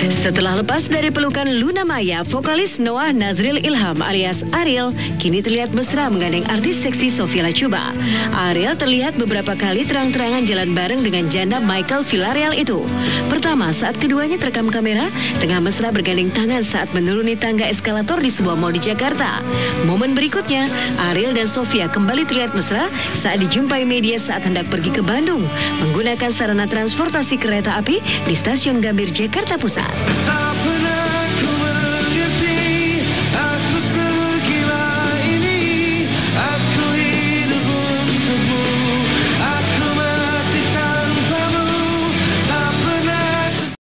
Setelah lepas dari pelukan Luna Maya, vokalis Noah Nazril Ilham alias Ariel kini terlihat mesra menggandeng artis seksi Sophia Latjuba. Ariel terlihat beberapa kali terang-terangan jalan bareng dengan janda Michael Villarreal itu. Pertama, saat keduanya terekam kamera tengah mesra bergandeng tangan saat menuruni tangga eskalator di sebuah mal di Jakarta. Momen berikutnya, Ariel dan Sophia kembali terlihat mesra saat dijumpai media saat hendak pergi ke Bandung menggunakan sarana transportasi kereta api di stasiun Gambir, Jakarta Pusat.